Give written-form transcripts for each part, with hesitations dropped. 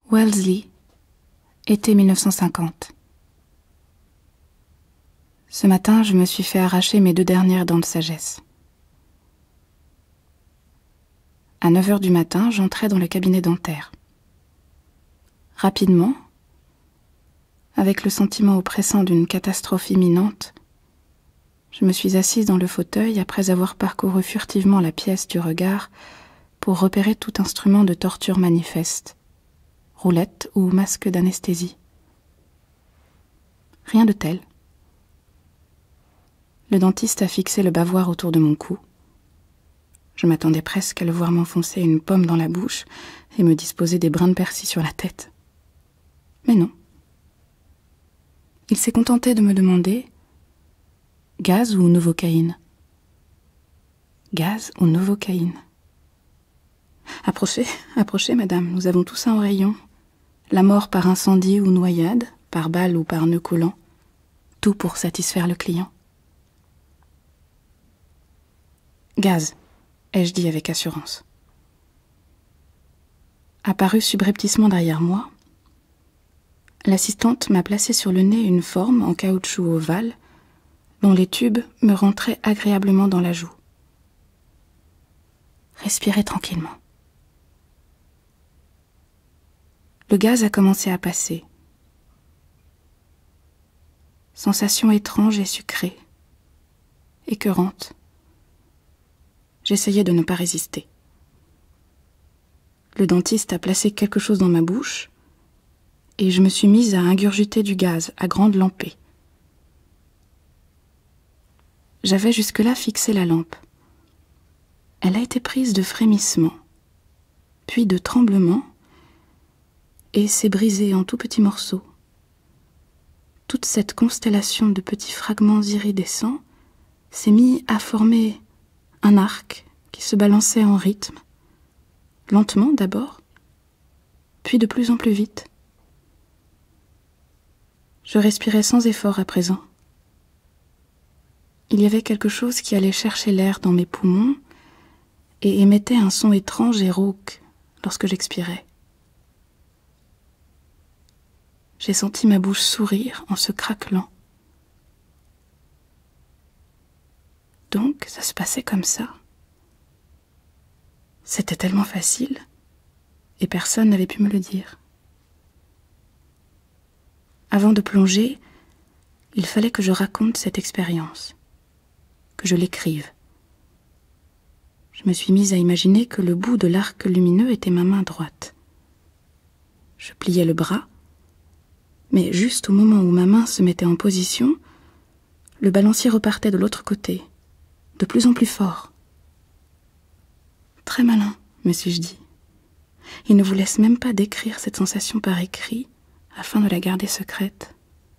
Wellesley, été 1950. Ce matin, je me suis fait arracher mes 2 dernières dents de sagesse. À 9 heures du matin, j'entrais dans le cabinet dentaire. Rapidement, avec le sentiment oppressant d'une catastrophe imminente, je me suis assise dans le fauteuil après avoir parcouru furtivement la pièce du regard pour repérer tout instrument de torture manifeste, roulette ou masque d'anesthésie. Rien de tel. Le dentiste a fixé le bavoir autour de mon cou. Je m'attendais presque à le voir m'enfoncer une pomme dans la bouche et me disposer des brins de persil sur la tête. Mais non. Il s'est contenté de me demander « Gaz ou novocaïne ?»« Gaz ou novocaïne ?» « Approchez, approchez, madame, nous avons tout ça en rayon. La mort par incendie ou noyade, par balle ou par nœud collant, tout pour satisfaire le client. »« Gaz », ai-je dit avec assurance. Apparue subrepticement derrière moi, l'assistante m'a placé sur le nez une forme en caoutchouc ovale dont les tubes me rentraient agréablement dans la joue. Respirez tranquillement. Le gaz a commencé à passer. Sensation étrange et sucrée, écœurante. J'essayais de ne pas résister. Le dentiste a placé quelque chose dans ma bouche et je me suis mise à ingurgiter du gaz à grande lampée. J'avais jusque-là fixé la lampe. Elle a été prise de frémissements, puis de tremblements, et s'est brisée en tout petits morceaux. Toute cette constellation de petits fragments iridescents s'est mise à former un arc qui se balançait en rythme, lentement d'abord, puis de plus en plus vite. Je respirais sans effort à présent. Il y avait quelque chose qui allait chercher l'air dans mes poumons et émettait un son étrange et rauque lorsque j'expirais. J'ai senti ma bouche sourire en se craquelant. Donc, ça se passait comme ça. C'était tellement facile, et personne n'avait pu me le dire. Avant de plonger, il fallait que je raconte cette expérience, que je l'écrive. Je me suis mise à imaginer que le bout de l'arc lumineux était ma main droite. Je pliais le bras, mais juste au moment où ma main se mettait en position, le balancier repartait de l'autre côté, de plus en plus fort. Très malin, me suis-je dit. Il ne vous laisse même pas décrire cette sensation par écrit, afin de la garder secrète.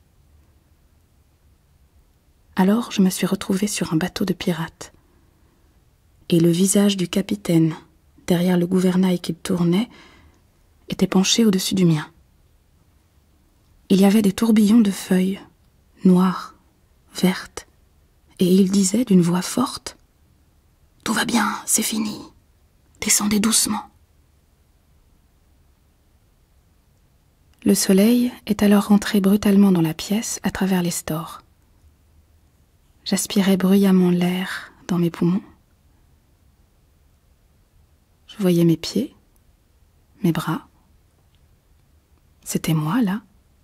Alors je me suis retrouvée sur un bateau de pirates, et le visage du capitaine, derrière le gouvernail qu'il tournait, était penché au-dessus du mien. Il y avait des tourbillons de feuilles, noires, vertes, et il disait d'une voix forte « Tout va bien, c'est fini. Descendez doucement. » Le soleil est alors rentré brutalement dans la pièce à travers les stores. J'aspirais bruyamment l'air dans mes poumons. Je voyais mes pieds, mes bras. C'était moi, là.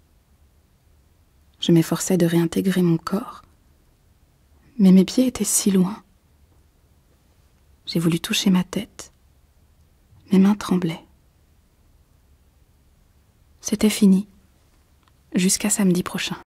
Je m'efforçais de réintégrer mon corps, mais mes pieds étaient si loin. J'ai voulu toucher ma tête. Mes mains tremblaient. C'était fini, jusqu'à samedi prochain.